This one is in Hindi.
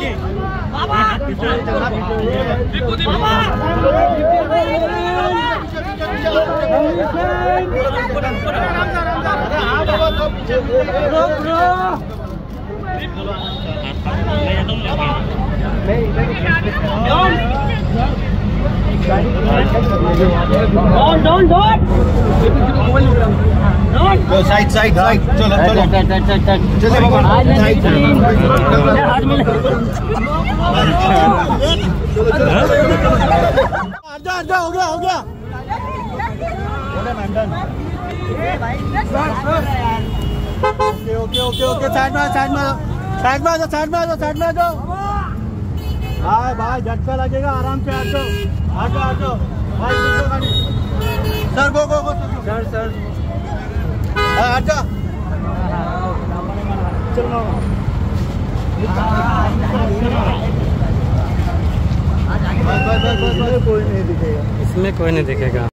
साइड साइड साइड चलो चलो चलो बाबा साइड आजा हो गया ओके ओके ओके साइड में आ जाओ भाई भाई झटका लगेगा आराम से आ जाओ भाई सर गो सर आजा चलो कोई नहीं दिखेगा इसमें कोई नहीं दिखेगा।